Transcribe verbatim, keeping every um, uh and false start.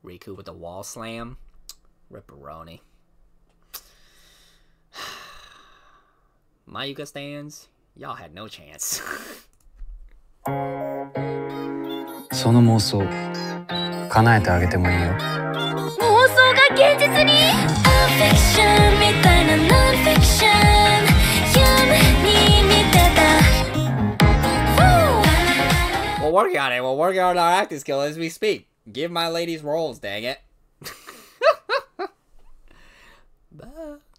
Riku with the wall slam. Ripperoni. Mayuka stands, y'all had no chance. その妄想叶えてあげてもいいよ。 妄想が現実に Fiction みたいな Non-fiction 夢に見てた We're working on it. We're working on our acting skill as we speak. Give my ladies roles, dang it. Bye.